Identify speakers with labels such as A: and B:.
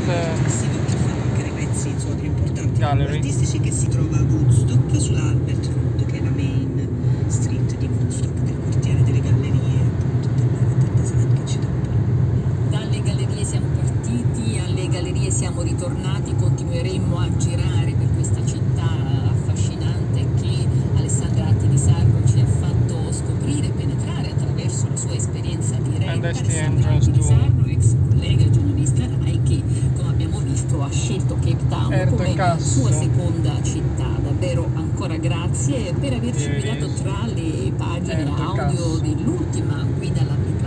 A: che fanno anche dei pezzi insomma più importanti
B: Gallery.
A: artistici, che si trova a Woodstock sulla Albert Road, che è la main street di Woodstock, del quartiere delle gallerie, appunto del design che ci dà un po'.
C: Dalle gallerie siamo partiti, alle gallerie siamo ritornati, continueremo a girare per questa città affascinante che Alessandra Atti di Sarno ci ha fatto scoprire e penetrare attraverso la sua esperienza diretta.
B: And that's the
C: Alessandra
B: entrance
C: Atti di
B: to
C: Sarno, ex collega giornalista RAI, che come abbiamo visto ha scelto Cape Town
B: Erto
C: come
B: Casso.
C: sua seconda città. Davvero ancora grazie per averci guidato tra le pagine
B: Erto
C: audio
B: Casso.
C: dell'ultima guida all'Applicazione